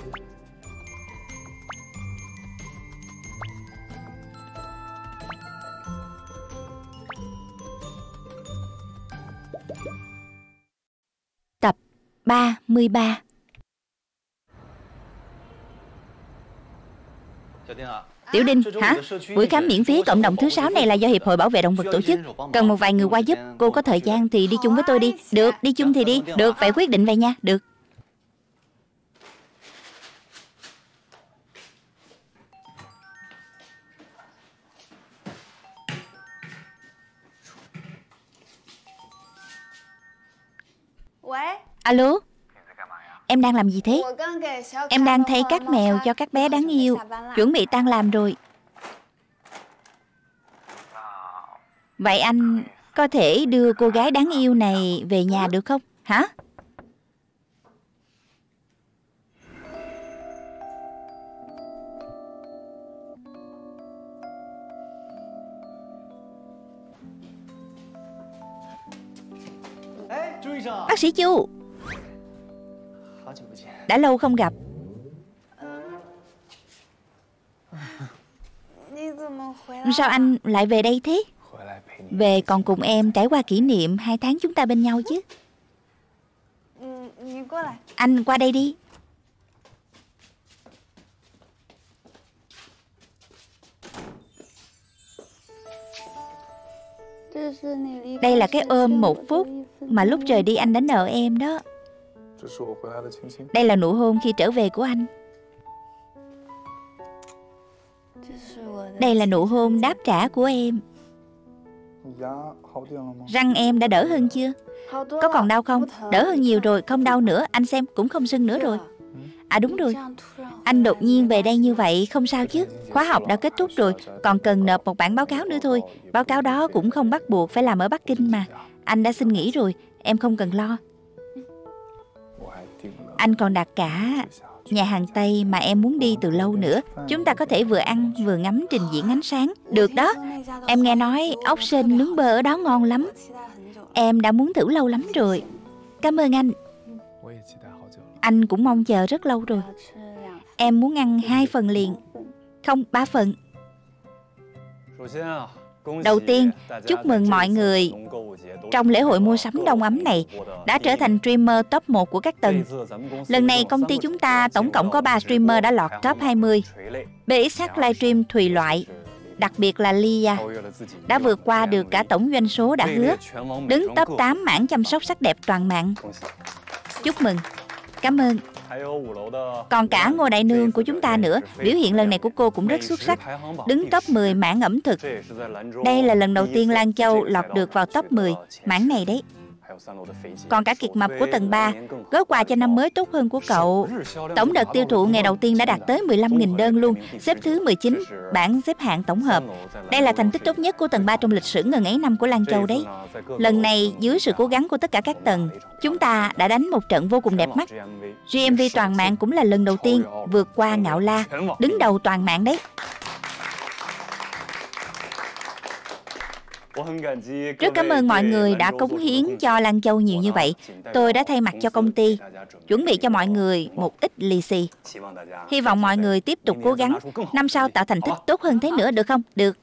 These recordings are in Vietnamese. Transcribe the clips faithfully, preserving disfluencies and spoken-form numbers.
Tập ba mươi ba. Tiểu Đinh, hả? Buổi khám miễn phí cộng đồng thứ sáu này là do Hiệp hội Bảo vệ Động vật tổ chức. Cần một vài người qua giúp. Cô có thời gian thì đi chung với tôi đi. Được, đi chung thì đi. Được, vậy quyết định vậy nha. Được. Alo, em đang làm gì thế? Em đang thay các mèo cho các bé đáng yêu. Chuẩn bị tan làm rồi. Vậy anh có thể đưa cô gái đáng yêu này về nhà được không? Hả? Bác sĩ Chu, đã lâu không gặp. Sao anh lại về đây thế? Về còn cùng em trải qua kỷ niệm hai tháng chúng ta bên nhau chứ. Anh qua đây đi. Đây là cái ôm một phút mà lúc rời đi anh đã nợ em đó. Đây là nụ hôn khi trở về của anh. Đây là nụ hôn đáp trả của em. Răng em đã đỡ hơn chưa? Có còn đau không? Đỡ hơn nhiều rồi, không đau nữa. Anh xem cũng không sưng nữa rồi. À đúng rồi, anh đột nhiên về đây như vậy không sao chứ. Khóa học đã kết thúc rồi, còn cần nộp một bản báo cáo nữa thôi. Báo cáo đó cũng không bắt buộc phải làm ở Bắc Kinh mà. Anh đã xin nghỉ rồi, em không cần lo. Anh còn đặt cả nhà hàng Tây mà em muốn đi từ lâu nữa. Chúng ta có thể vừa ăn vừa ngắm trình diễn ánh sáng. Được đó. Em nghe nói ốc sên nướng bơ ở đó ngon lắm. Em đã muốn thử lâu lắm rồi. Cảm ơn anh. Anh cũng mong chờ rất lâu rồi. Em muốn ăn hai phần liền. Không, ba phần. Đầu tiên, chúc mừng mọi người trong lễ hội mua sắm đông ấm này đã trở thành streamer top một của các tầng. Lần này công ty chúng ta tổng cộng có ba streamer đã lọt top hai mươi. bê ích hát livestream tùy loại, đặc biệt là Lia, đã vượt qua được cả tổng doanh số đã hứa, đứng top tám mảng chăm sóc sắc đẹp toàn mạng. Chúc mừng. Cảm ơn. Còn cả Ngô Đại Nương của chúng ta nữa, biểu hiện lần này của cô cũng rất xuất sắc, đứng top mười mảng ẩm thực. Đây là lần đầu tiên Lan Châu lọt được vào top mười mảng này đấy. Còn cả Kiệt Mập của tầng ba, gói quà cho năm mới tốt hơn của cậu. Tổng đợt tiêu thụ ngày đầu tiên đã đạt tới mười lăm nghìn đơn luôn, xếp thứ mười chín bảng xếp hạng tổng hợp. Đây là thành tích tốt nhất của tầng ba trong lịch sử ngần ấy năm của Lan Châu đấy. Lần này dưới sự cố gắng của tất cả các tầng, chúng ta đã đánh một trận vô cùng đẹp mắt. giê em vê toàn mạng cũng là lần đầu tiên vượt qua Ngạo La, đứng đầu toàn mạng đấy. Rất cảm ơn mọi người đã cống hiến cho Lan Châu nhiều như vậy. Tôi đã thay mặt cho công ty chuẩn bị cho mọi người một ít lì xì. Hy vọng mọi người tiếp tục cố gắng, năm sau tạo thành tích tốt hơn thế nữa, được không? Được.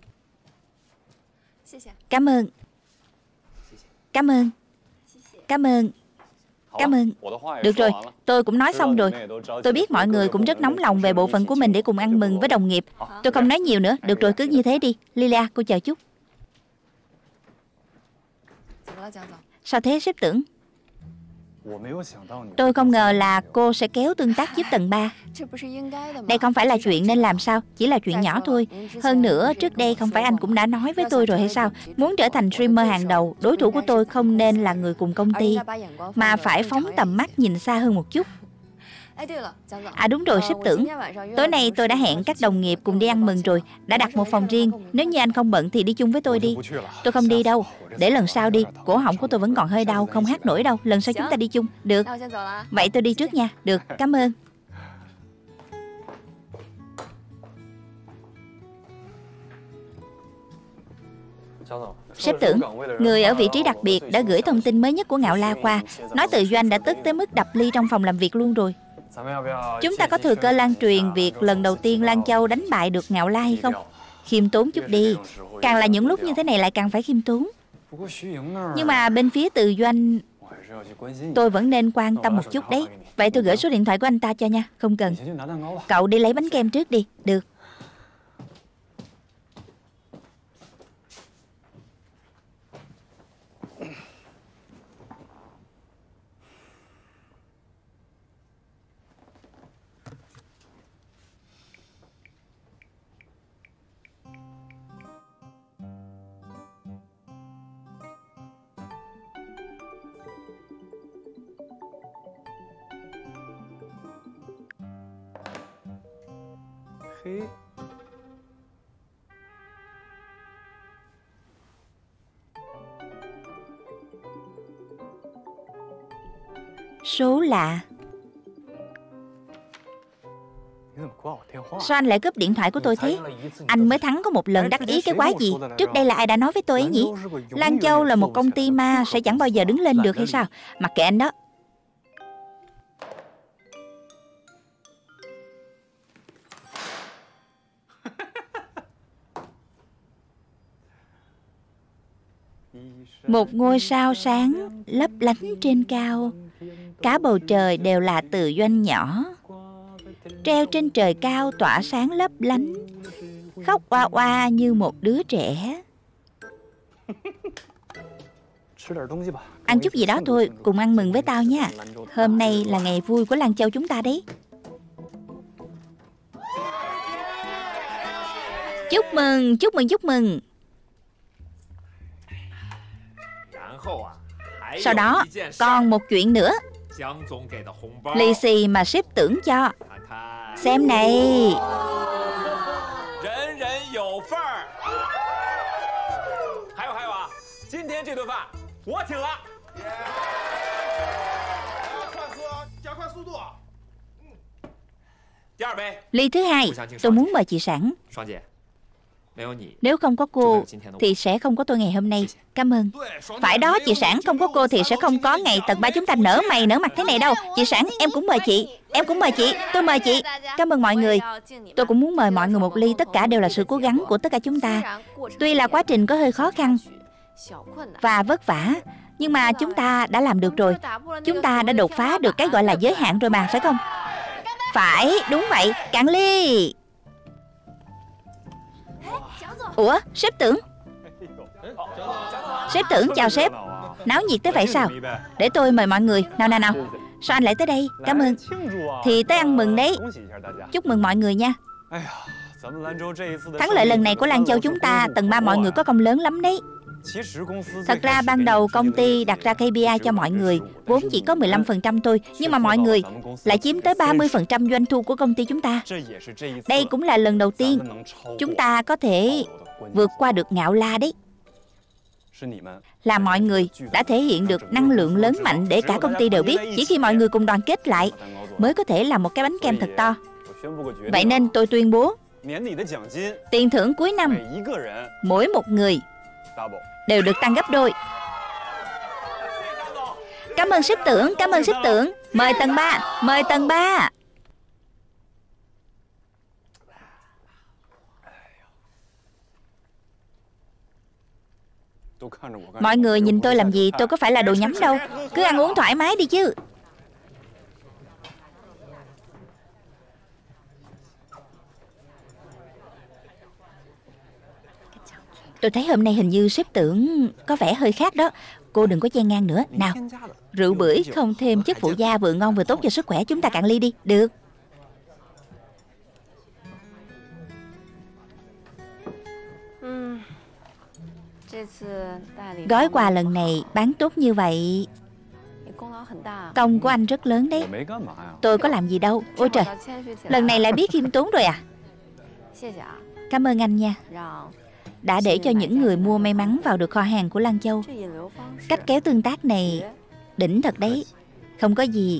Cảm ơn. Cảm ơn. Cảm ơn. Cảm ơn. Được rồi, tôi cũng nói xong rồi. Tôi biết mọi người cũng rất nóng lòng về bộ phận của mình để cùng ăn mừng với đồng nghiệp. Tôi không nói nhiều nữa. Được rồi, cứ như thế đi. Lilia, cô chờ chút. Sao thế sếp Tưởng? Tôi không ngờ là cô sẽ kéo tương tác giúp tầng ba. Đây không phải là chuyện nên làm sao, chỉ là chuyện nhỏ thôi. Hơn nữa, trước đây không phải anh cũng đã nói với tôi rồi hay sao? Muốn trở thành streamer hàng đầu, đối thủ của tôi không nên là người cùng công ty, mà phải phóng tầm mắt nhìn xa hơn một chút. À đúng rồi sếp Tưởng, tối nay tôi đã hẹn các đồng nghiệp cùng đi ăn mừng rồi, đã đặt một phòng riêng. Nếu như anh không bận thì đi chung với tôi đi. Tôi không đi đâu, để lần sau đi. Cổ họng của tôi vẫn còn hơi đau, không hát nổi đâu. Lần sau chúng ta đi chung. Được. Vậy tôi đi trước nha. Được, cảm ơn. Sếp Tưởng, người ở vị trí đặc biệt đã gửi thông tin mới nhất của Ngạo La qua, nói tự doanh đã tức tới mức đập ly trong phòng làm việc luôn rồi. Chúng ta có thừa cơ lan truyền việc lần đầu tiên Lan Châu đánh bại được Ngạo La hay không? Khiêm tốn chút đi. Càng là những lúc như thế này lại càng phải khiêm tốn. Nhưng mà bên phía Từ Doanh, tôi vẫn nên quan tâm một chút đấy. Vậy tôi gửi số điện thoại của anh ta cho nha. Không cần. Cậu đi lấy bánh kem trước đi. Được. Số lạ. Sao anh lại cướp điện thoại của tôi thế? Anh mới thắng có một lần, đắc ý cái quái gì? Trước đây là ai đã nói với tôi ấy nhỉ? Lan Châu là một công ty ma, sẽ chẳng bao giờ đứng lên được hay sao? Mặc kệ anh đó. Một ngôi sao sáng lấp lánh trên cao, cả bầu trời đều là Từ Doanh nhỏ, treo trên trời cao tỏa sáng lấp lánh, khóc oa oa như một đứa trẻ. Ăn chút gì đó thôi, cùng ăn mừng với tao nha. Hôm nay là ngày vui của Lan Châu chúng ta đấy. Chúc mừng, chúc mừng, chúc mừng. Sau đó còn một chuyện nữa. Lì xì mà sếp Tưởng cho. Xem này. Ly thứ hai, tôi muốn mời chị Sản. Nếu không có cô thì sẽ không có tôi ngày hôm nay. Cảm ơn. Phải đó chị Sản, không có cô thì sẽ không có ngày tầng ba chúng ta nở mày nở mặt thế này đâu. Chị Sản, em cũng mời chị. Em cũng mời chị. Tôi mời chị. Cảm ơn mọi người. Tôi cũng muốn mời mọi người một ly. Tất cả đều là sự cố gắng của tất cả chúng ta. Tuy là quá trình có hơi khó khăn và vất vả, nhưng mà chúng ta đã làm được rồi. Chúng ta đã đột phá được cái gọi là giới hạn rồi mà, phải không? Phải, đúng vậy. Cạn ly. Ủa, sếp Tưởng. Sếp Tưởng, chào sếp. Náo nhiệt tới vậy sao? Để tôi mời mọi người. Nào nào nào. Sao anh lại tới đây? Cảm ơn. Thì tới ăn mừng đấy. Chúc mừng mọi người nha. Thắng lợi lần này của Lan Châu chúng ta, tầng ba mọi người có công lớn lắm đấy. Thật ra ban đầu công ty đặt ra ca pê i cho mọi người vốn chỉ có mười lăm phần trăm thôi, nhưng mà mọi người lại chiếm tới ba mươi phần trăm doanh thu của công ty chúng ta. Đây cũng là lần đầu tiên chúng ta có thể vượt qua được Ngạo La đấy. Là mọi người đã thể hiện được năng lượng lớn mạnh để cả công ty đều biết. Chỉ khi mọi người cùng đoàn kết lại mới có thể làm một cái bánh kem thật to. Vậy nên tôi tuyên bố tiền thưởng cuối năm mỗi một người đều được tăng gấp đôi. Cảm ơn sếp Tưởng, cảm ơn sếp Tưởng. Mời tầng ba, mời tầng ba. Mọi người nhìn tôi làm gì? Tôi có phải là đồ nhắm đâu. Cứ ăn uống thoải mái đi chứ. Tôi thấy hôm nay hình như sếp Tưởng có vẻ hơi khác đó. Cô đừng có chen ngang nữa. Nào, rượu bưởi không thêm chất phụ gia vừa ngon vừa tốt cho sức khỏe. Chúng ta cạn ly đi. Được. Gói quà lần này bán tốt như vậy, công của anh rất lớn đấy. Tôi có làm gì đâu. Ôi trời, lần này lại biết khiêm tốn rồi à. Cảm ơn anh nha, đã để cho những người mua may mắn vào được kho hàng của Lan Châu. Cách kéo tương tác này đỉnh thật đấy. Không có gì.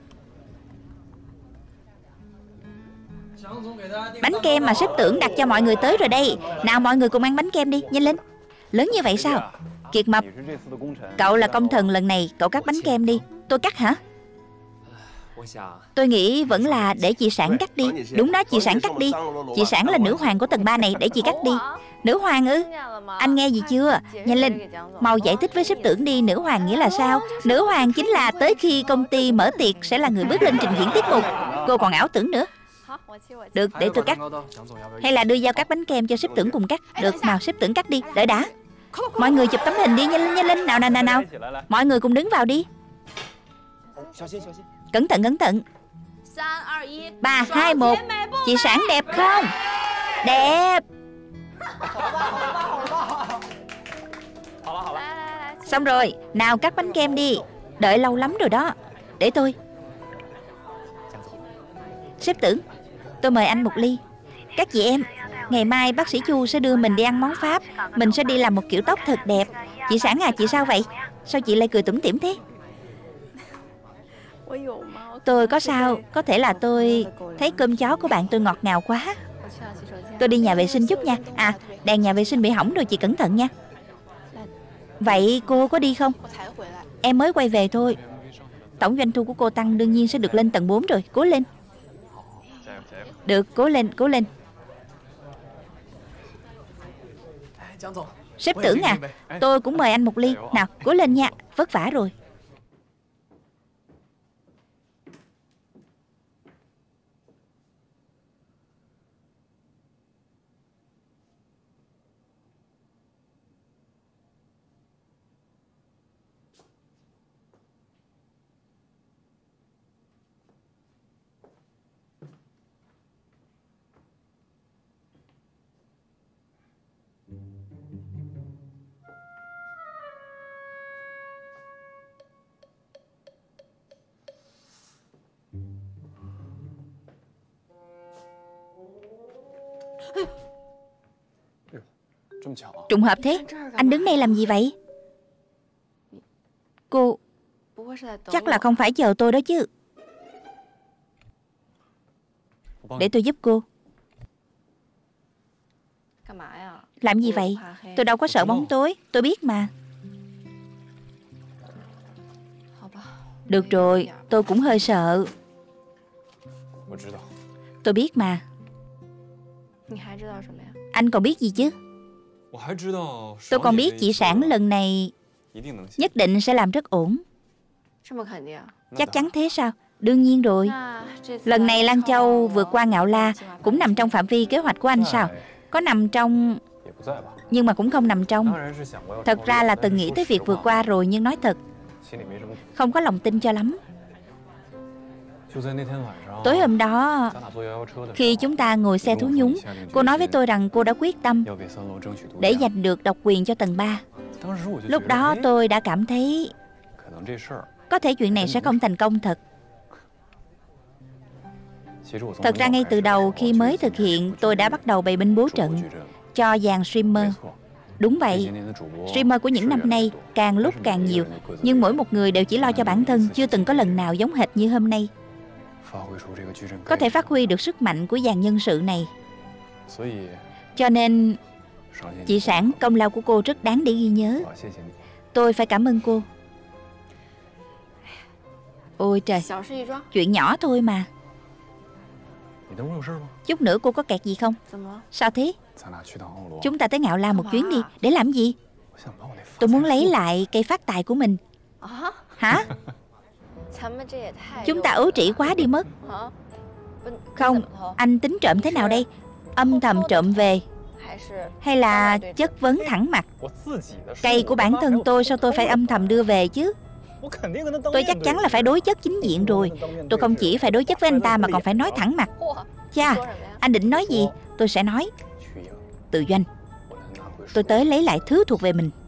Bánh kem mà sếp Tưởng đặt cho mọi người tới rồi đây. Nào mọi người cùng ăn bánh kem đi, nhanh lên. Lớn như vậy sao? Kiệt Mập, cậu là công thần lần này, cậu cắt bánh kem đi. Tôi cắt hả? Tôi nghĩ vẫn là để chị Sản cắt đi. Đúng đó, chị Sản cắt đi. Chị Sản là nữ hoàng của tầng ba này, để chị cắt đi. Nữ hoàng ư? Anh nghe gì chưa? Nhanh lên, mau giải thích với sếp tưởng đi. Nữ hoàng nghĩa là sao? Nữ hoàng chính là tới khi công ty mở tiệc sẽ là người bước lên trình diễn tiết mục. Cô còn ảo tưởng nữa. Được, để tôi cắt. Hay là đưa dao cắt bánh kem cho sếp tưởng cùng cắt. Được, nào sếp tưởng cắt đi, đợi đã. Mọi người chụp tấm hình đi, nhanh lên, nhanh lên. Nào nào nào nào. Mọi người cùng đứng vào đi. Cẩn thận, cẩn thận. Ba, hai, một. Chị Sản đẹp không? Đẹp. Xong rồi, nào cắt bánh kem đi. Đợi lâu lắm rồi đó. Để tôi. Sếp tưởng, tôi mời anh một ly. Các chị em, ngày mai bác sĩ Chu sẽ đưa mình đi ăn món Pháp. Mình sẽ đi làm một kiểu tóc thật đẹp. Chị Sản à, chị sao vậy? Sao chị lại cười tủm tỉm thế? Tôi có sao? Có thể là tôi thấy cơm chó của bạn tôi ngọt ngào quá. Tôi đi nhà vệ sinh chút nha. À, đèn nhà vệ sinh bị hỏng rồi, chị cẩn thận nha. Vậy cô có đi không? Em mới quay về thôi. Tổng doanh thu của cô tăng, đương nhiên sẽ được lên tầng bốn rồi. Cố lên. Được, cố lên, cố lên. Sếp tưởng à, tôi cũng mời anh một ly. Nào, cố lên nha, vất vả rồi. Trùng hợp thế. Anh đứng đây làm gì vậy? Cô chắc là không phải chờ tôi đó chứ. Để tôi giúp cô. Làm gì vậy? Tôi đâu có sợ bóng tối. Tôi biết mà. Được rồi, tôi cũng hơi sợ. Tôi biết mà. Anh còn biết gì chứ? Tôi còn biết chị Sản lần này nhất định sẽ làm rất ổn. Chắc chắn thế sao? Đương nhiên rồi. Lần này Lan Châu vượt qua Ngạo La cũng nằm trong phạm vi kế hoạch của anh sao? Có nằm trong, nhưng mà cũng không nằm trong. Thật ra là từng nghĩ tới việc vượt qua rồi, nhưng nói thật, không có lòng tin cho lắm. Tối hôm đó, khi chúng ta ngồi xe thú nhúng, cô nói với tôi rằng cô đã quyết tâm để giành được độc quyền cho tầng ba. Lúc đó tôi đã cảm thấy có thể chuyện này sẽ không thành công thật. Thật ra ngay từ đầu khi mới thực hiện, tôi đã bắt đầu bày binh bố trận cho dàn streamer. Đúng vậy, streamer của những năm nay càng lúc càng nhiều, nhưng mỗi một người đều chỉ lo cho bản thân, chưa từng có lần nào giống hệt như hôm nay. Có thể phát huy được sức mạnh của dàn nhân sự này. Cho nên chị Sản, công lao của cô rất đáng để ghi nhớ. Tôi phải cảm ơn cô. Ôi trời, chuyện nhỏ thôi mà. Chút nữa cô có kẹt gì không? Sao thế? Chúng ta tới Ngạo La một chuyến đi. Để làm gì? Tôi muốn lấy lại cây phát tài của mình. Hả? Chúng ta ấu trĩ quá đi mất. Không, anh tính trộm thế nào đây? Âm thầm trộm về, hay là chất vấn thẳng mặt? Cây của bản thân tôi sao tôi phải âm thầm đưa về chứ? Tôi chắc chắn là phải đối chất chính diện rồi. Tôi không chỉ phải đối chất với anh ta mà còn phải nói thẳng mặt. Cha, anh định nói gì? Tôi sẽ nói. Từ Doanh, tôi tới lấy lại thứ thuộc về mình.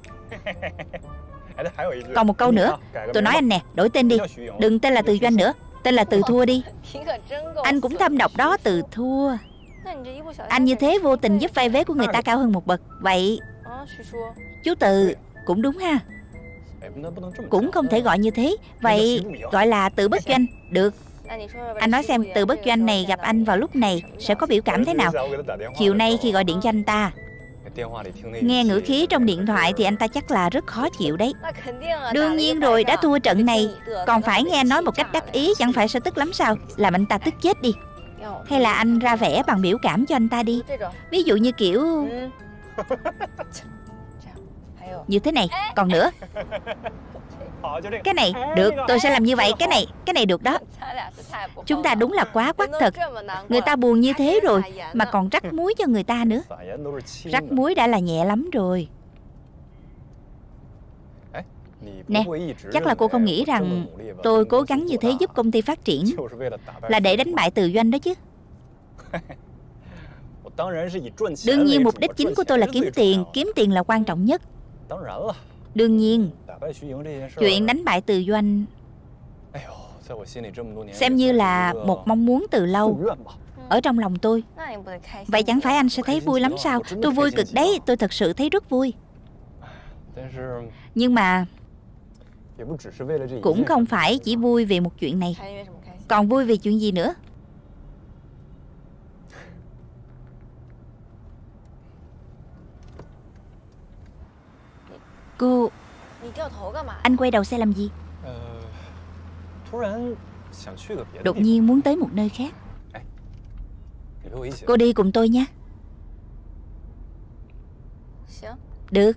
Còn một câu nữa. Tôi nói anh nè, đổi tên đi. Đừng tên là Từ Doanh nữa, tên là Từ Thua đi. Anh cũng thâm độc đó, Từ Thua. Anh như thế vô tình giúp vai vế của người ta cao hơn một bậc. Vậy chú Từ cũng đúng ha. Cũng không thể gọi như thế. Vậy gọi là Từ Bất Doanh. Được. Anh nói xem Từ Bất Doanh này gặp anh vào lúc này sẽ có biểu cảm thế nào? Chiều nay khi gọi điện cho anh ta, Nghe ngữ khí trong điện thoại thì anh ta chắc là rất khó chịu đấy. Đương nhiên rồi, đã thua trận này còn phải nghe anh nói một cách đắc ý, chẳng phải sẽ tức lắm sao? Làm anh ta tức chết đi. Hay là anh ra vẻ bằng biểu cảm cho anh ta đi. Ví dụ như kiểu như thế này. Còn nữa, cái này được, tôi sẽ làm như vậy. Cái này, cái này được đó. Chúng ta đúng là quá quắc thật. Người ta buồn như thế rồi mà còn rắc muối cho người ta nữa. Rắc muối đã là nhẹ lắm rồi. Nè, chắc là cô không nghĩ rằng tôi cố gắng như thế giúp công ty phát triển là để đánh bại Từ Doanh đó chứ. Đương nhiên mục đích chính của tôi là kiếm tiền. Kiếm tiền là quan trọng nhất. Đương nhiên, chuyện đánh bại Từ Doanh xem như là một mong muốn từ lâu ở trong lòng tôi. Vậy chẳng phải anh sẽ thấy vui lắm sao? Tôi vui cực đấy, tôi thật sự thấy rất vui. Nhưng mà cũng không phải chỉ vui vì một chuyện này. Còn vui vì chuyện gì nữa? Cô... Anh quay đầu xe làm gì? Đột nhiên muốn tới một nơi khác. Cô đi cùng tôi nha. Được.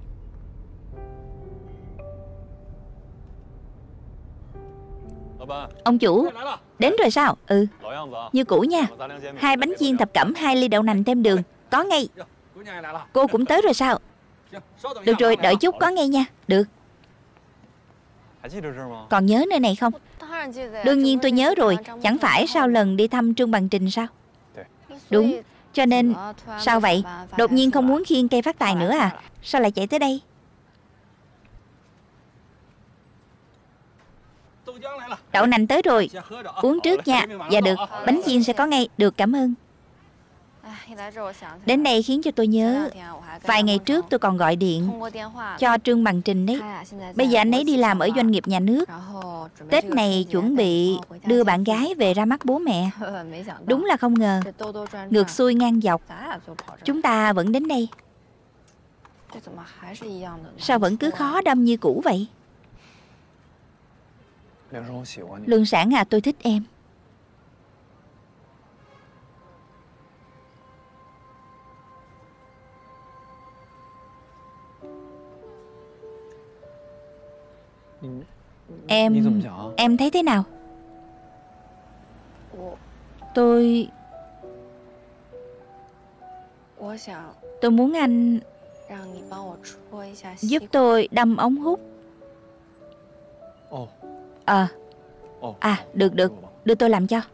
Ông chủ, đến rồi sao? Ừ, như cũ nha. Hai bánh chiên thập cẩm, hai ly đậu nành thêm đường. Có ngay. Cô cũng tới rồi sao? Được rồi, đợi chút, có ngay nha. Được. Còn nhớ nơi này không? Đương nhiên tôi nhớ rồi. Chẳng phải sau lần đi thăm Trương Bằng Trình sao? Đúng. Cho nên, sao vậy? Đột nhiên không muốn khiêng cây phát tài nữa à? Sao lại chạy tới đây? Đậu nành tới rồi. Uống trước nha. Dạ được, bánh chiên sẽ có ngay. Được, cảm ơn. Đến đây khiến cho tôi nhớ, vài ngày trước tôi còn gọi điện cho Trương Bằng Trình đấy. Bây giờ anh ấy đi làm ở doanh nghiệp nhà nước. Tết này chuẩn bị đưa bạn gái về ra mắt bố mẹ. Đúng là không ngờ, ngược xuôi ngang dọc, chúng ta vẫn đến đây. Sao vẫn cứ khó đâm như cũ vậy? Lương Sản à, tôi thích em. Em... em thấy thế nào? Tôi... Tôi muốn anh giúp tôi đâm ống hút. Ờ à, được được, đưa tôi làm cho.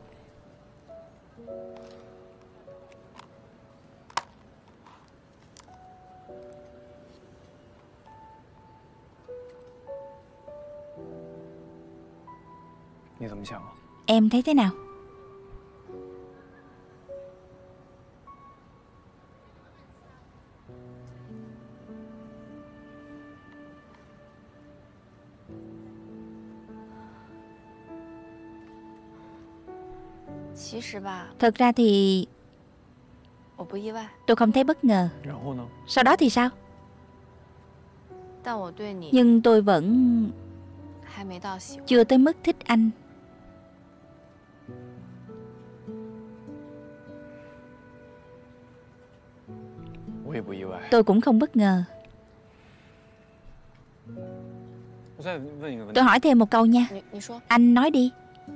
Em thấy thế nào? Thật ra thì tôi không thấy bất ngờ. Sau đó thì sao? Nhưng tôi vẫn chưa tới mức thích anh. Tôi cũng không bất ngờ. Tôi hỏi thêm một câu nha. Anh nói đi.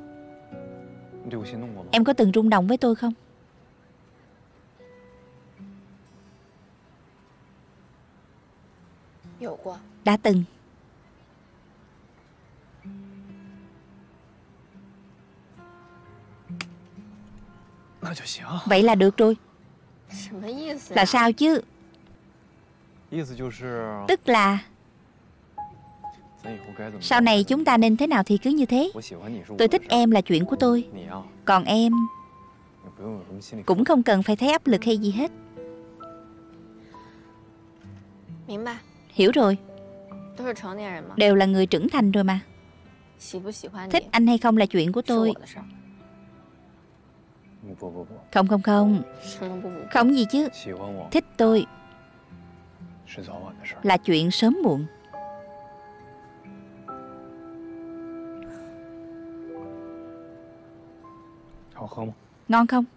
Em có từng rung động với tôi không? Đã từng. Vậy là được rồi. Là sao chứ? Tức là sau này chúng ta nên thế nào thì cứ như thế. Tôi thích em là chuyện của tôi. Còn em cũng không cần phải thấy áp lực hay gì hết. Hiểu rồi. Đều là người trưởng thành rồi mà. Thích anh hay không là chuyện của tôi. Không không không. Không gì chứ. Thích tôi là chuyện sớm muộn. Ngon không?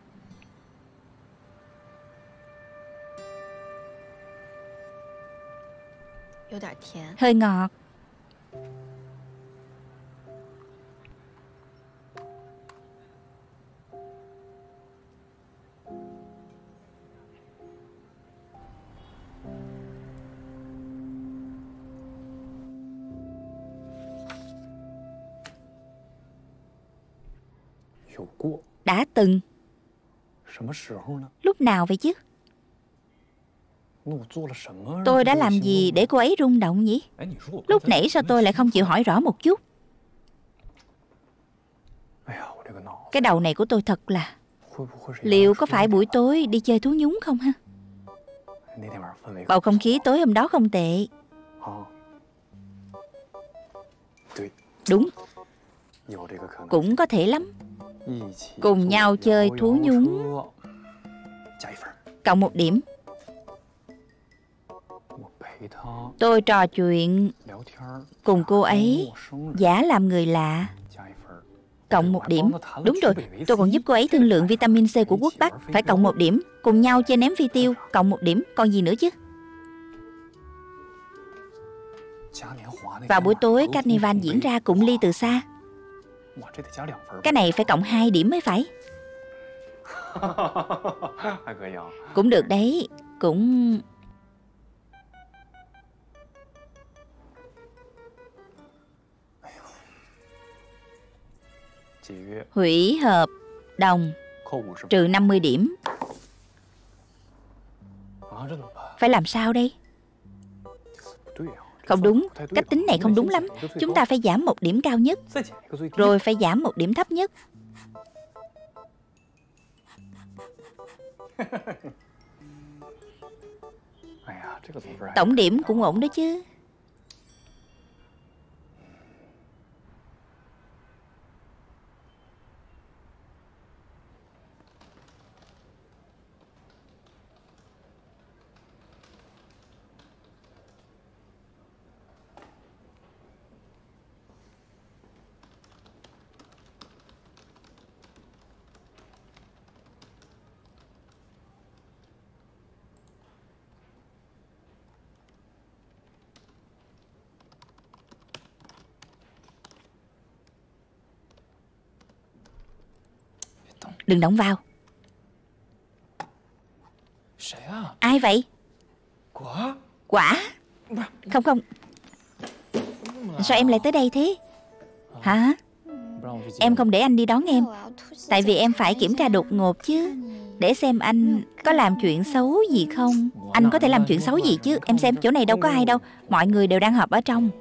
Hơi ngọt. Đã từng. Lúc nào vậy chứ? Tôi đã làm gì để cô ấy rung động nhỉ? Lúc nãy sao tôi lại không chịu hỏi rõ một chút? Cái đầu này của tôi thật là... Liệu có phải buổi tối đi chơi thú nhúng không ha? Bầu không khí tối hôm đó không tệ. Đúng. Cũng có thể lắm. Cùng nhau chơi thú nhúng. Cộng một điểm. Tôi trò chuyện cùng cô ấy, giả làm người lạ. Cộng một điểm. Đúng rồi, tôi còn giúp cô ấy thương lượng vitamin C của quốc Bắc. Phải cộng một điểm. Cùng nhau chơi ném phi tiêu. Cộng một điểm. Còn gì nữa chứ? Vào buổi tối Carnival diễn ra cũng ly từ xa. Cái này phải cộng hai điểm mới phải. Cũng được đấy. Cũng... Hủy hợp đồng, trừ năm mươi điểm. Phải làm sao đây? Không đúng, cách tính này không đúng lắm. Chúng ta phải giảm một điểm cao nhất, rồi phải giảm một điểm thấp nhất. Tổng điểm cũng ổn đó chứ. Đừng động vào. Ai vậy? Quả. Không không. Sao em lại tới đây thế? Hả? Em không để anh đi đón em. Tại vì em phải kiểm tra đột ngột chứ. Để xem anh có làm chuyện xấu gì không. Anh có thể làm chuyện xấu gì chứ. Em xem chỗ này đâu có ai đâu. Mọi người đều đang họp ở trong.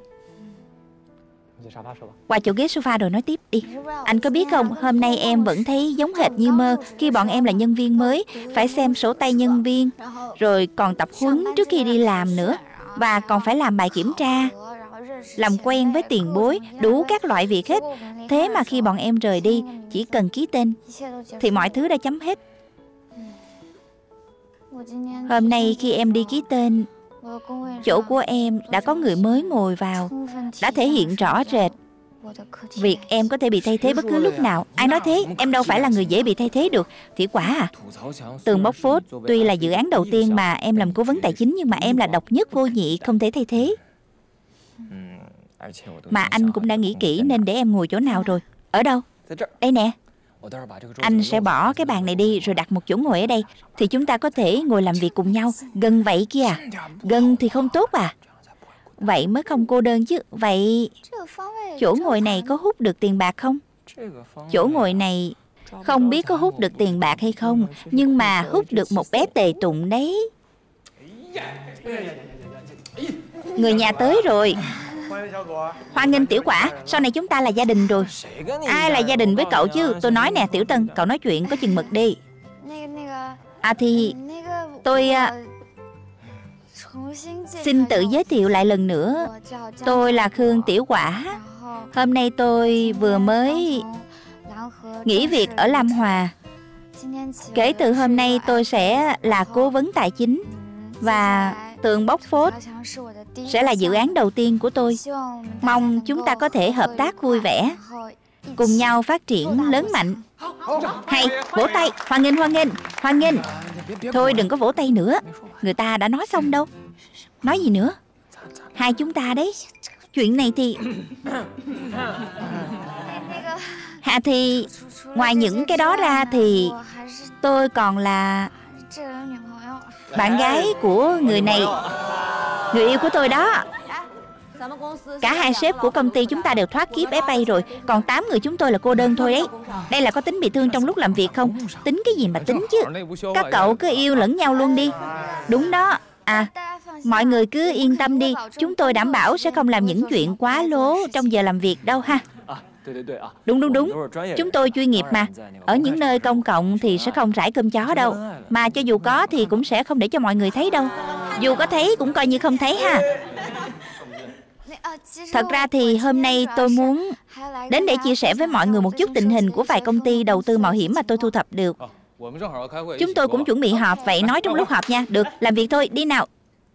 Qua chỗ ghế sofa rồi nói tiếp đi. Anh có biết không, hôm nay em vẫn thấy giống hệt như mơ. Khi bọn em là nhân viên mới, phải xem sổ tay nhân viên, rồi còn tập huấn trước khi đi làm nữa. Và còn phải làm bài kiểm tra, làm quen với tiền bối, đủ các loại việc hết. Thế mà khi bọn em rời đi, chỉ cần ký tên thì mọi thứ đã chấm hết. Hôm nay khi em đi ký tên, chỗ của em đã có người mới ngồi vào, đã thể hiện rõ rệt việc em có thể bị thay thế bất cứ lúc nào. Ai nói thế? Em đâu phải là người dễ bị thay thế được. Thủy Quả à, Tường Bóc Phốt tuy là dự án đầu tiên mà em làm cố vấn tài chính, nhưng mà em là độc nhất vô nhị, không thể thay thế. Mà anh cũng đã nghĩ kỹ nên để em ngồi chỗ nào rồi. Ở đâu? Đây nè. Anh sẽ bỏ cái bàn này đi rồi đặt một chỗ ngồi ở đây, thì chúng ta có thể ngồi làm việc cùng nhau. Gần vậy kia à? Gần thì không tốt à? Vậy mới không cô đơn chứ. Vậy chỗ ngồi này có hút được tiền bạc không? Chỗ ngồi này không biết có hút được tiền bạc hay không, nhưng mà hút được một bé tề tụng đấy. Người nhà tới rồi. Hoan nghênh Tiểu Quả, sau này chúng ta là gia đình rồi. Ai là gia đình với cậu chứ? Tôi nói nè Tiểu Tân, cậu nói chuyện có chừng mực đi. À thì tôi xin tự giới thiệu lại lần nữa. Tôi là Khương Tiểu Quả. Hôm nay tôi vừa mới nghỉ việc ở Lam Hòa. Kể từ hôm nay tôi sẽ là cố vấn tài chính, và tường bóc phốt sẽ là dự án đầu tiên của tôi. Mong chúng ta có thể hợp tác vui vẻ, cùng nhau phát triển lớn mạnh. Hay, vỗ tay, hoan nghênh, hoan nghênh, hoan nghênh. Thôi đừng có vỗ tay nữa, người ta đã nói xong đâu. Nói gì nữa? Hai chúng ta đấy. Chuyện này thì... Hà thì... Ngoài những cái đó ra thì... Tôi còn là... bạn gái của người này. Người yêu của tôi đó. Cả hai sếp của công ty chúng ta đều thoát kiếp ép a rồi. Còn tám người chúng tôi là cô đơn thôi đấy. Đây là có tính bị thương trong lúc làm việc không? Tính cái gì mà tính chứ. Các cậu cứ yêu lẫn nhau luôn đi. Đúng đó. À, mọi người cứ yên tâm đi. Chúng tôi đảm bảo sẽ không làm những chuyện quá lố trong giờ làm việc đâu ha. Đúng đúng đúng. Chúng tôi chuyên nghiệp mà. Ở những nơi công cộng thì sẽ không rải cơm chó đâu. Mà cho dù có thì cũng sẽ không để cho mọi người thấy đâu. Dù có thấy cũng coi như không thấy ha. Thật ra thì hôm nay tôi muốn đến để chia sẻ với mọi người một chút tình hình của vài công ty đầu tư mạo hiểm mà tôi thu thập được. Chúng tôi cũng chuẩn bị họp, vậy nói trong lúc họp nha. Được, làm việc thôi, đi nào.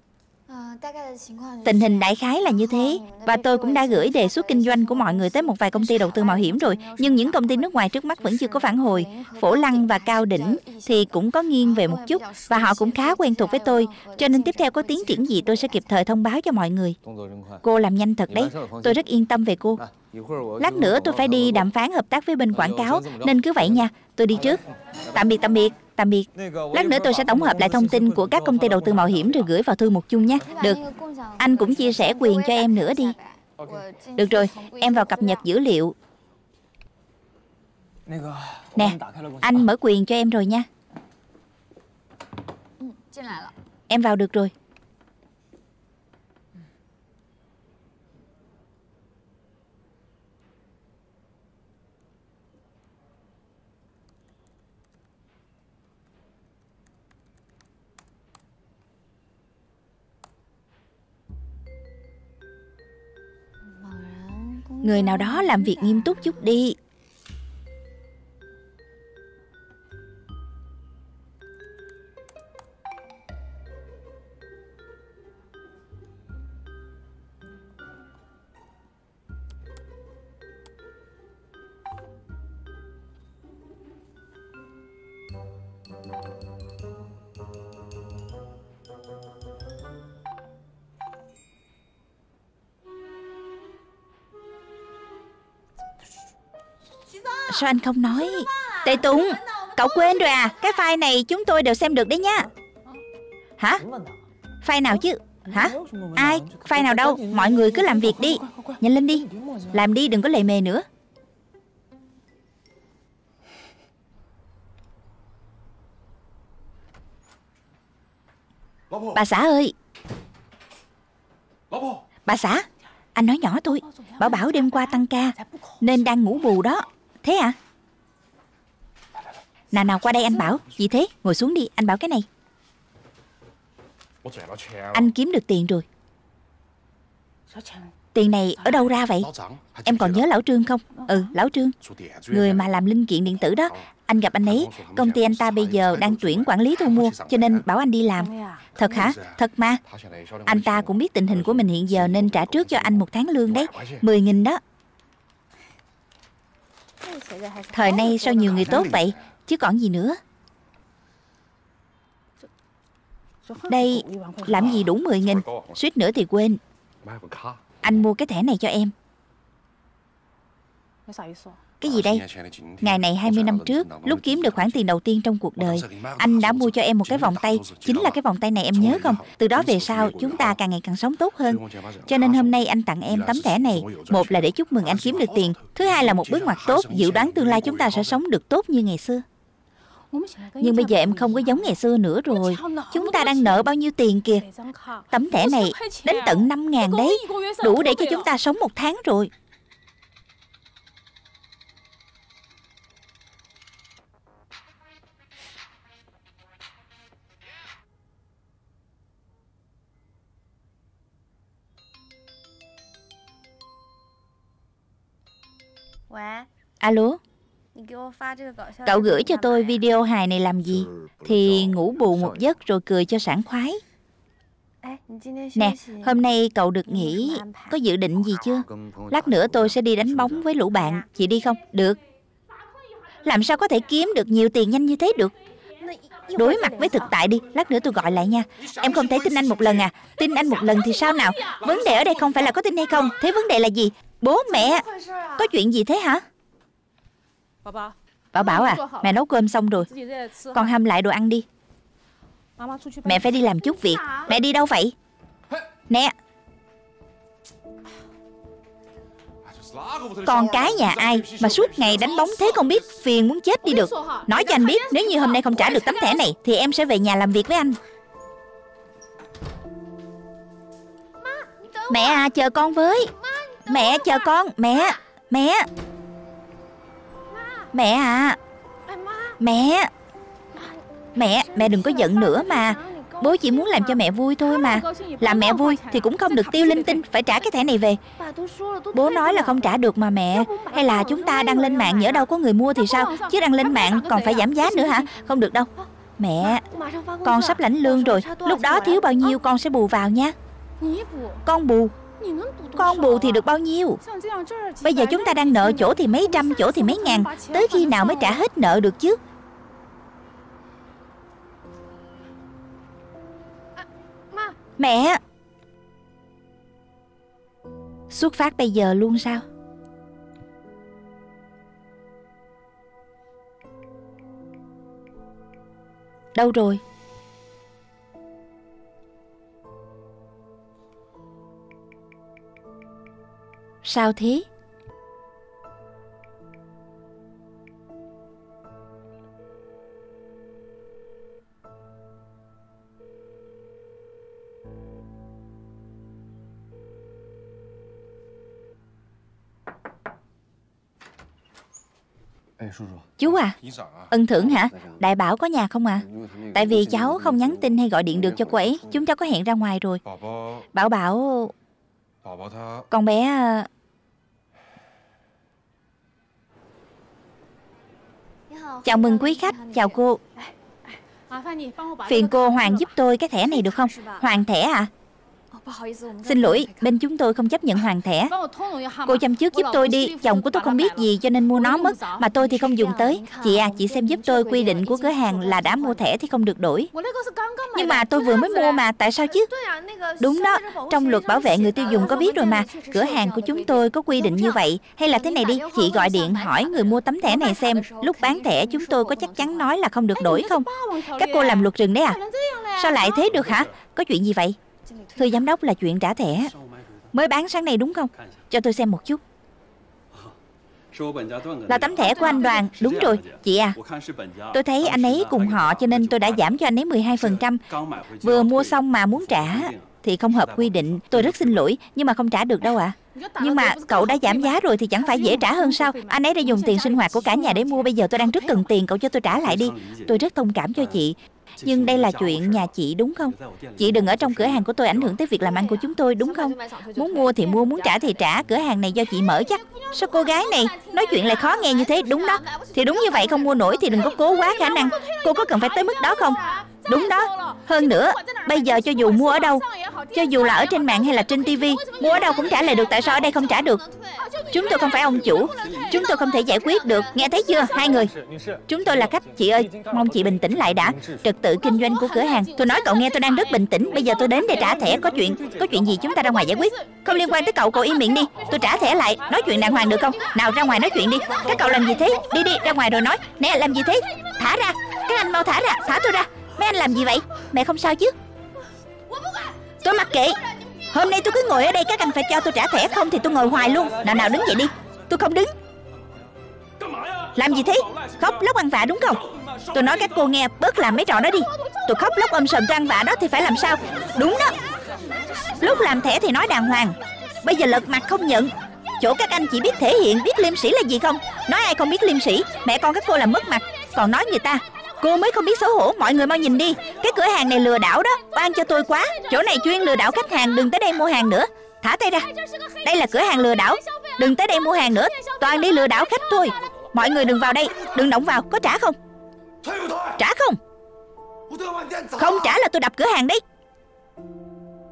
Tình hình đại khái là như thế. Và tôi cũng đã gửi đề xuất kinh doanh của mọi người tới một vài công ty đầu tư mạo hiểm rồi. Nhưng những công ty nước ngoài trước mắt vẫn chưa có phản hồi. Phổ Lăng và Cao Đỉnh thì cũng có nghiêng về một chút. Và họ cũng khá quen thuộc với tôi. Cho nên tiếp theo có tiến triển gì tôi sẽ kịp thời thông báo cho mọi người. Cô làm nhanh thật đấy. Tôi rất yên tâm về cô. Lát nữa tôi phải đi đàm phán hợp tác với bên quảng cáo. Nên cứ vậy nha. Tôi đi trước. Tạm biệt, tạm biệt. Tạm biệt. Lát nữa tôi sẽ tổng hợp lại thông tin của các công ty đầu tư mạo hiểm rồi gửi vào thư mục chung nhé. Được. Anh cũng chia sẻ quyền cho em nữa đi. Được rồi, em vào cập nhật dữ liệu. Nè, anh mở quyền cho em rồi nha. Em vào được rồi. Người nào đó làm việc nghiêm túc chút đi. Sao anh không nói? Tề Tùng, cậu quên rồi à? Cái file này chúng tôi đều xem được đấy nha. Hả? File nào chứ? Hả? Ai? File nào đâu? Mọi người cứ làm việc đi. Nhanh lên đi. Làm đi, đừng có lề mề nữa. Bà xã ơi. Bà xã, anh nói nhỏ thôi. Bảo Bảo đêm qua tăng ca nên đang ngủ bù đó. Thế à? Nào nào qua đây anh Bảo. Gì thế? Ngồi xuống đi, anh Bảo cái này. Anh kiếm được tiền rồi. Tiền này ở đâu ra vậy? Em còn nhớ lão Trương không? Ừ, lão Trương. Người mà làm linh kiện điện tử đó. Anh gặp anh ấy. Công ty anh ta bây giờ đang tuyển quản lý thu mua, cho nên bảo anh đi làm. Thật hả? Thật mà. Anh ta cũng biết tình hình của mình hiện giờ nên trả trước cho anh một tháng lương đấy. Mười nghìn đó. Thời nay sao nhiều người tốt vậy? Chứ còn gì nữa. Đây, làm gì đủ mười nghìn. Suýt nữa thì quên. Anh mua cái thẻ này cho em. Cái gì đây? Ngày này hai mươi năm trước, lúc kiếm được khoản tiền đầu tiên trong cuộc đời, anh đã mua cho em một cái vòng tay. Chính là cái vòng tay này, em nhớ không? Từ đó về sau, chúng ta càng ngày càng sống tốt hơn. Cho nên hôm nay anh tặng em tấm thẻ này. Một là để chúc mừng anh kiếm được tiền. Thứ hai là một bước ngoặt tốt, dự đoán tương lai chúng ta sẽ sống được tốt như ngày xưa. Nhưng bây giờ em không có giống ngày xưa nữa rồi. Chúng ta đang nợ bao nhiêu tiền kìa. Tấm thẻ này đến tận năm ngàn đấy. Đủ để cho chúng ta sống một tháng rồi. Alo. Cậu gửi cho tôi video hài này làm gì? Thì ngủ bù một giấc rồi cười cho sảng khoái. Nè, hôm nay cậu được nghỉ, có dự định gì chưa? Lát nữa tôi sẽ đi đánh bóng với lũ bạn. Chị đi không? Được. Làm sao có thể kiếm được nhiều tiền nhanh như thế được? Đối mặt với thực tại đi, lát nữa tôi gọi lại nha. Em không thể tin anh một lần à? Tin anh một lần thì sao nào? Vấn đề ở đây không phải là có tin hay không. Thế vấn đề là gì? Bố mẹ, có chuyện gì thế hả? Bảo Bảo à, mẹ nấu cơm xong rồi, con hâm lại đồ ăn đi. Mẹ phải đi làm chút việc. Mẹ đi đâu vậy? Nè, con cái nhà ai mà suốt ngày đánh bóng thế không biết, phiền muốn chết đi được. Nói cho anh biết, nếu như hôm nay không trả được tấm thẻ này thì em sẽ về nhà làm việc với anh. Mẹ à, chờ con với. Mẹ chờ con. Mẹ. Mẹ. Mẹ à. Mẹ. Mẹ, mẹ đừng có giận nữa mà. Bố chỉ muốn làm cho mẹ vui thôi mà. Làm mẹ vui thì cũng không được tiêu linh tinh, phải trả cái thẻ này về. Bố nói là không trả được mà mẹ. Hay là chúng ta đăng lên mạng, nhỡ đâu có người mua thì sao? Chứ đăng lên mạng còn phải giảm giá nữa hả? Không được đâu. Mẹ, con sắp lãnh lương rồi, lúc đó thiếu bao nhiêu con sẽ bù vào nha. Con bù? Con bù thì được bao nhiêu? Bây giờ chúng ta đang nợ chỗ thì mấy trăm, chỗ thì mấy ngàn. Tới khi nào mới trả hết nợ được chứ? Mẹ. Xuất phát bây giờ luôn sao? Đâu rồi? Sao thế? Chú à, ân thưởng hả? Đại Bảo có nhà không à? Tại vì cháu không nhắn tin hay gọi điện được cho cô ấy. Chúng cháu có hẹn ra ngoài rồi. Bảo Bảo... Con bé... Chào mừng quý khách. Chào cô. Phiền cô hoàn giúp tôi cái thẻ này được không? Hoàn thẻ à? Xin lỗi, bên chúng tôi không chấp nhận hoàn thẻ. Cô chăm trước giúp tôi đi. Chồng của tôi không biết gì cho nên mua nó mất. Mà tôi thì không dùng tới. Chị à, chị xem giúp tôi, quy định của cửa hàng là đã mua thẻ thì không được đổi. Nhưng mà tôi vừa mới mua mà, tại sao chứ? Đúng đó, trong luật bảo vệ người tiêu dùng có biết rồi mà. Cửa hàng của chúng tôi có quy định như vậy. Hay là thế này đi, chị gọi điện hỏi người mua tấm thẻ này xem lúc bán thẻ chúng tôi có chắc chắn nói là không được đổi không? Các cô làm luật rừng đấy à? Sao lại thế được hả? Có chuyện gì vậy? Thưa giám đốc, là chuyện trả thẻ. Mới bán sáng nay đúng không? Cho tôi xem một chút. Là tấm thẻ của anh Đoàn. Đúng rồi. Chị à, tôi thấy anh ấy cùng họ cho nên tôi đã giảm cho anh ấy mười hai phần trăm. Vừa mua xong mà muốn trả thì không hợp quy định. Tôi rất xin lỗi, nhưng mà không trả được đâu ạ. À. Nhưng mà cậu đã giảm giá rồi thì chẳng phải dễ trả hơn sao? Anh ấy đã dùng tiền sinh hoạt của cả nhà để mua. Bây giờ tôi đang rất cần tiền, cậu cho tôi trả lại đi. Tôi rất thông cảm cho chị, nhưng đây là chuyện nhà chị đúng không? Chị đừng ở trong cửa hàng của tôi ảnh hưởng tới việc làm ăn của chúng tôi đúng không? Muốn mua thì mua, muốn trả thì trả. Cửa hàng này do chị mở chắc. Sao cô gái này nói chuyện lại khó nghe như thế? Đúng đó. Thì đúng như vậy, không mua nổi thì đừng có cố quá khả năng. Cô có cần phải tới mức đó không? Đúng đó. Hơn nữa, bây giờ cho dù mua ở đâu, cho dù là ở trên mạng hay là trên tivi, mua ở đâu cũng trả lại được. Tại sao ở đây không trả được? Chúng tôi không phải ông chủ, chúng tôi không thể giải quyết được. Nghe thấy chưa hai người? Chúng tôi là khách. Chị ơi, mong chị bình tĩnh lại đã. Trật tự kinh doanh của cửa hàng. Tôi nói cậu nghe, tôi đang rất bình tĩnh. Bây giờ tôi đến để trả thẻ. Có chuyện Có chuyện gì chúng ta ra ngoài giải quyết. Không liên quan tới cậu, cậu im miệng đi. Tôi trả thẻ lại. Nói chuyện đàng hoàng được không? Nào ra ngoài nói chuyện đi. Các cậu làm gì thế? Đi đi, ra ngoài rồi nói. Nè, làm gì thế? Thả ra. Các anh mau thả ra. Thả tôi ra. Mấy anh làm gì vậy? Mẹ không sao chứ? Tôi mặc kệ. Hôm nay tôi cứ ngồi ở đây, các anh phải cho tôi trả thẻ, không thì tôi ngồi hoài luôn. Nào nào đứng dậy đi. Tôi không đứng. Làm gì thế? Khóc lóc ăn vạ đúng không? Tôi nói các cô nghe, bớt làm mấy trò đó đi. Tôi khóc lóc ôm sờm tôi ăn vạ đó thì phải làm sao? Đúng đó. Lúc làm thẻ thì nói đàng hoàng, bây giờ lật mặt không nhận. Chỗ các anh chỉ biết thể hiện, biết liêm sĩ là gì không? Nói ai không biết liêm sĩ. Mẹ con các cô làm mất mặt, còn nói người ta. Cô mới không biết xấu hổ. Mọi người mau nhìn đi. Cái cửa hàng này lừa đảo đó. Oan cho tôi quá. Chỗ này chuyên lừa đảo khách hàng. Đừng tới đây mua hàng nữa. Thả tay ra. Đây là cửa hàng lừa đảo. Đừng tới đây mua hàng nữa. Toàn đi lừa đảo khách thôi. Mọi người đừng vào đây. Đừng động vào. Có trả không? Trả không? Không trả là tôi đập cửa hàng đấy.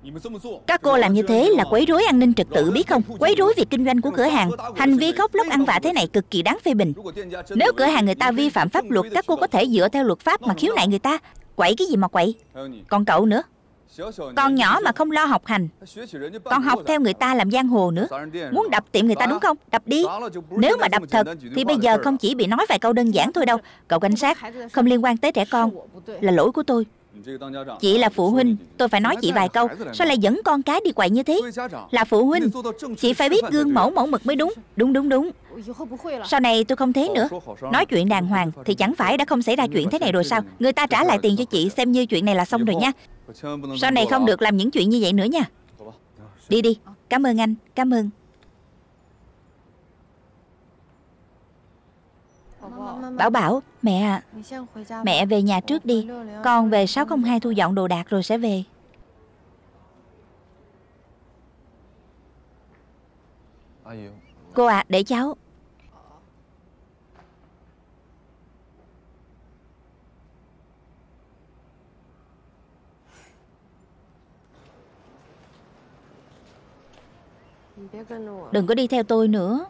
Các cô làm như thế là quấy rối an ninh trật tự biết không? Quấy rối việc kinh doanh của cửa hàng. Hành vi khóc lóc ăn vạ thế này cực kỳ đáng phê bình. Nếu cửa hàng người ta vi phạm pháp luật, các cô có thể dựa theo luật pháp mà khiếu nại người ta. Quậy cái gì mà quậy? Còn cậu nữa, con nhỏ mà không lo học hành, còn học theo người ta làm giang hồ nữa. Muốn đập tiệm người ta đúng không? Đập đi. Nếu mà đập thật thì bây giờ không chỉ bị nói vài câu đơn giản thôi đâu. Cậu cảnh sát, không liên quan tới trẻ con, là lỗi của tôi. Chị là phụ huynh, tôi phải nói chị vài câu. Sao lại dẫn con cái đi quậy như thế? Là phụ huynh, chị phải biết gương mẫu mẫu mực mới đúng. Đúng đúng đúng. Sau này tôi không thế nữa. Nói chuyện đàng hoàng thì chẳng phải đã không xảy ra chuyện thế này rồi sao? Người ta trả lại tiền cho chị, xem như chuyện này là xong rồi nha. Sau này không được làm những chuyện như vậy nữa nha. Đi đi. Cảm ơn anh. Cảm ơn. Bảo Bảo, mẹ à, mẹ về nhà trước đi. Con về sáu không hai thu dọn đồ đạc rồi sẽ về. Cô à, để cháu. Đừng có đi theo tôi nữa.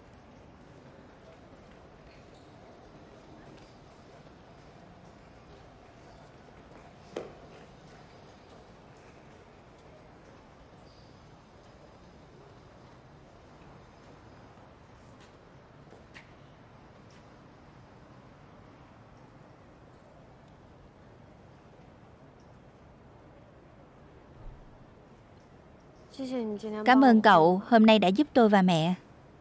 Cảm ơn cậu hôm nay đã giúp tôi và mẹ.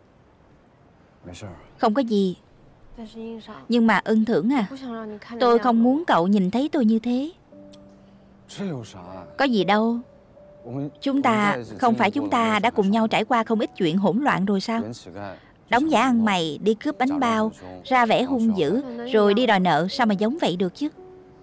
Không có gì. Nhưng mà Ân Thưởng à, tôi không muốn cậu nhìn thấy tôi như thế. Có gì đâu. Chúng ta, không phải chúng ta đã cùng nhau trải qua không ít chuyện hỗn loạn rồi sao? Đóng giả ăn mày, đi cướp bánh bao, ra vẻ hung dữ, rồi đi đòi nợ, sao mà giống vậy được chứ?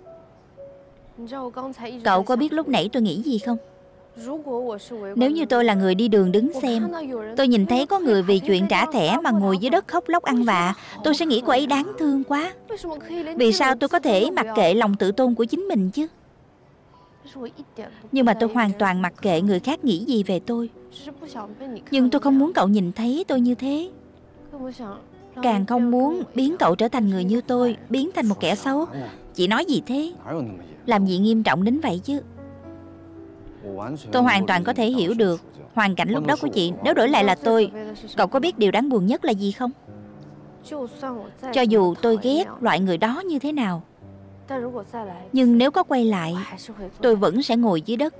Cậu có biết lúc nãy tôi nghĩ gì không? Nếu như tôi là người đi đường đứng xem, tôi nhìn thấy có người vì chuyện trả thẻ mà ngồi dưới đất khóc lóc ăn vạ, tôi sẽ nghĩ cô ấy đáng thương quá. Vì sao tôi có thể mặc kệ lòng tự tôn của chính mình chứ? Nhưng mà tôi hoàn toàn mặc kệ người khác nghĩ gì về tôi. Nhưng tôi không muốn cậu nhìn thấy tôi như thế. Càng không muốn biến cậu trở thành người như tôi, biến thành một kẻ xấu. Chị nói gì thế? Làm gì nghiêm trọng đến vậy chứ? Tôi hoàn toàn có thể hiểu được hoàn cảnh lúc đó của chị. Nếu đổi lại là tôi, cậu có biết điều đáng buồn nhất là gì không? Cho dù tôi ghét loại người đó như thế nào, nhưng nếu có quay lại, tôi vẫn sẽ ngồi dưới đất.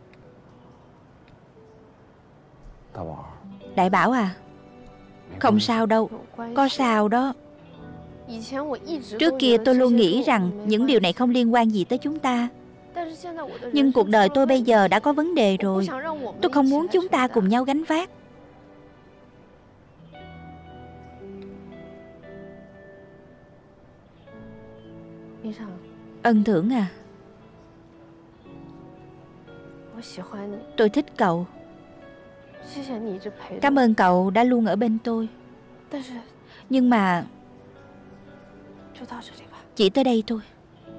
Đại Bảo à, không sao đâu. Có sao đó. Trước kia tôi luôn nghĩ rằng những điều này không liên quan gì tới chúng ta. Nhưng cuộc đời tôi bây giờ đã có vấn đề rồi. Tôi không muốn chúng ta cùng nhau gánh vác. Ân Thưởng à, tôi thích cậu. Cảm ơn cậu đã luôn ở bên tôi. Nhưng mà chỉ tới đây thôi.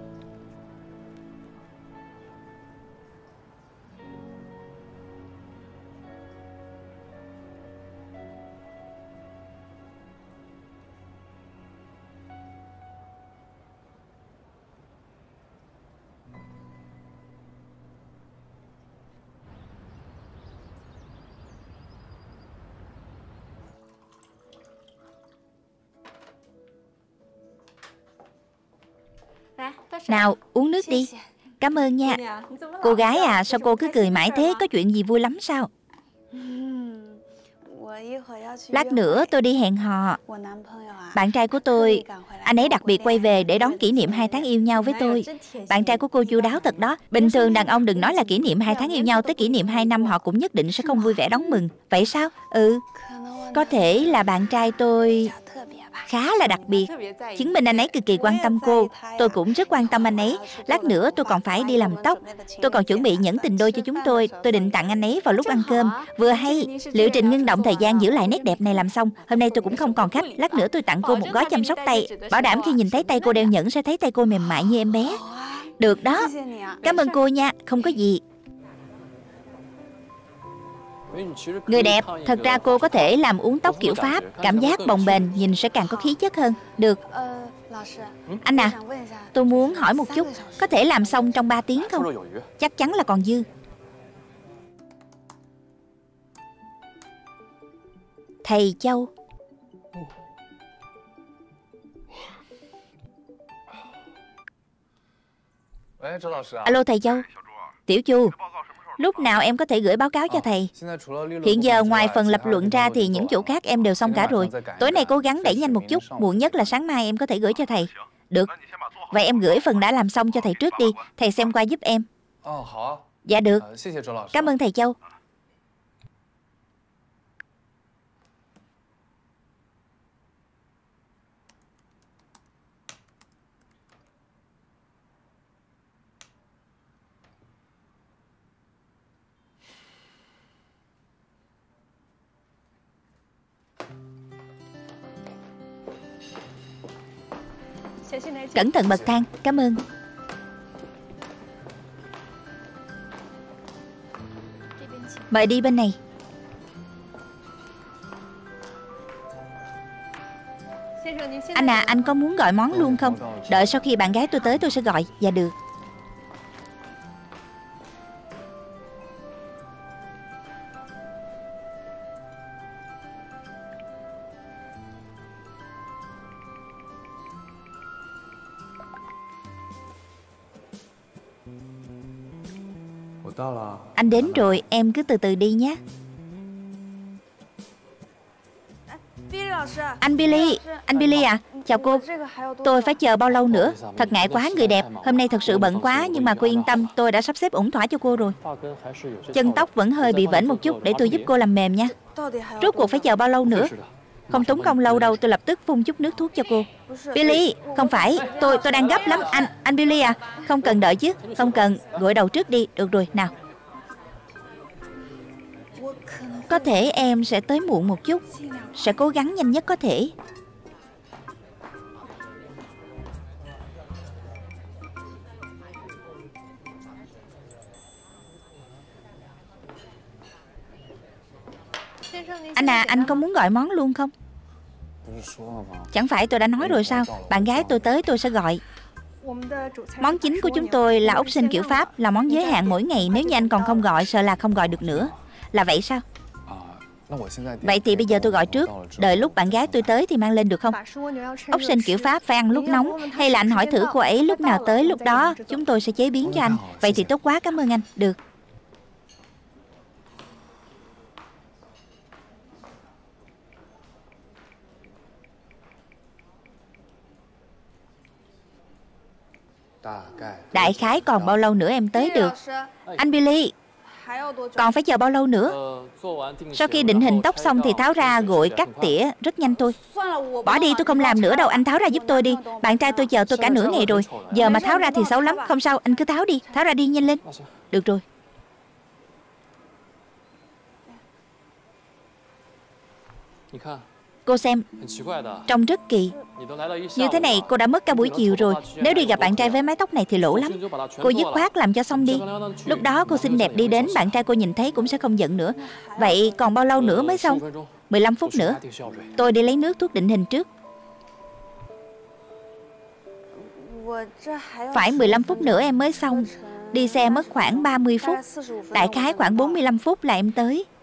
Nào, uống nước đi. Cảm ơn nha. Cô gái à, sao cô cứ cười mãi thế? Có chuyện gì vui lắm sao? Lát nữa tôi đi hẹn hò. Bạn trai của tôi, anh ấy đặc biệt quay về để đón kỷ niệm hai tháng yêu nhau với tôi. Bạn trai của cô chu đáo thật đó. Bình thường đàn ông đừng nói là kỷ niệm hai tháng yêu nhau, tới kỷ niệm hai năm họ cũng nhất định sẽ không vui vẻ đón mừng. Vậy sao? Ừ, có thể là bạn trai tôi khá là đặc biệt, chứng minh anh ấy cực kỳ quan tâm cô. Tôi cũng rất quan tâm anh ấy. Lát nữa tôi còn phải đi làm tóc. Tôi còn chuẩn bị nhẫn tình đôi cho chúng tôi. Tôi định tặng anh ấy vào lúc ăn cơm. Vừa hay, liệu trình ngưng động thời gian giữ lại nét đẹp này làm xong. Hôm nay tôi cũng không còn khách. Lát nữa tôi tặng cô một gói chăm sóc tay. Bảo đảm khi nhìn thấy tay cô đeo nhẫn sẽ thấy tay cô mềm mại như em bé. Được đó. Cảm ơn cô nha. Không có gì. Người đẹp, thật ra cô có thể làm uốn tóc kiểu Pháp, cảm giác bồng bềnh, nhìn sẽ càng có khí chất hơn. Được. Anh à, tôi muốn hỏi một chút, có thể làm xong trong ba tiếng không? Chắc chắn là còn dư. Thầy Châu. Alo thầy Châu. Tiểu Chu, lúc nào em có thể gửi báo cáo cho thầy? Hiện giờ ngoài phần lập luận ra thì những chỗ khác em đều xong cả rồi. Tối nay cố gắng đẩy nhanh một chút, muộn nhất là sáng mai em có thể gửi cho thầy. Được. Vậy em gửi phần đã làm xong cho thầy trước đi, thầy xem qua giúp em. Dạ được. Cảm ơn thầy Châu. Cẩn thận bậc thang, cảm ơn. Mời đi bên này. Anh à, anh có muốn gọi món luôn không? Đợi sau khi bạn gái tôi tới tôi sẽ gọi. Dạ được. Anh đến rồi, em cứ từ từ đi nhé. Anh Billy, anh Billy à, chào cô. Tôi phải chờ bao lâu nữa? Thật ngại quá người đẹp, hôm nay thật sự bận quá, nhưng mà cô yên tâm, tôi đã sắp xếp ổn thỏa cho cô rồi. Chân tóc vẫn hơi bị vểnh một chút, để tôi giúp cô làm mềm nha. Rốt cuộc phải chờ bao lâu nữa? Không tốn công lâu đâu, tôi lập tức phun chút nước thuốc cho cô. Billy, không phải, tôi tôi đang gấp lắm. Anh, anh Billy à, không cần đợi chứ. Không cần, gội đầu trước đi, được rồi, nào. Có thể em sẽ tới muộn một chút, sẽ cố gắng nhanh nhất có thể. Anh à, anh có muốn gọi món luôn không? Chẳng phải tôi đã nói rồi sao? Bạn gái tôi tới tôi sẽ gọi. Món chính của chúng tôi là ốc sên kiểu Pháp, là món giới hạn mỗi ngày. Nếu như anh còn không gọi, sợ là không gọi được nữa. Là vậy sao? Vậy thì bây giờ tôi gọi trước, đợi lúc bạn gái tôi tới thì mang lên được không? Ốc sên kiểu Pháp phải ăn lúc nóng, hay là anh hỏi thử cô ấy lúc nào tới, lúc đó chúng tôi sẽ chế biến cho anh. Vậy thì tốt quá, cảm ơn anh. Được. Đại khái còn bao lâu nữa em tới được? Anh Billy, còn phải chờ bao lâu nữa? Sau khi định hình tóc xong thì tháo ra, gội, cắt tỉa, rất nhanh thôi. Bỏ đi, tôi không làm nữa đâu, anh tháo ra giúp tôi đi. Bạn trai tôi chờ tôi cả nửa ngày rồi. Giờ mà tháo ra thì xấu lắm. Không sao, anh cứ tháo đi, tháo ra đi, nhanh lên. Được rồi. Cô xem, trông rất kỳ. Như thế này cô đã mất cả buổi chiều rồi. Nếu đi gặp bạn trai với mái tóc này thì lỗ lắm. Cô dứt khoát làm cho xong đi. Lúc đó cô xinh đẹp đi đến, bạn trai cô nhìn thấy cũng sẽ không giận nữa. Vậy còn bao lâu nữa mới xong? mười lăm phút nữa. Tôi đi lấy nước thuốc định hình trước. Phải mười lăm phút nữa em mới xong. Đi xe mất khoảng ba mươi phút. Đại khái khoảng bốn mươi lăm phút là em tới.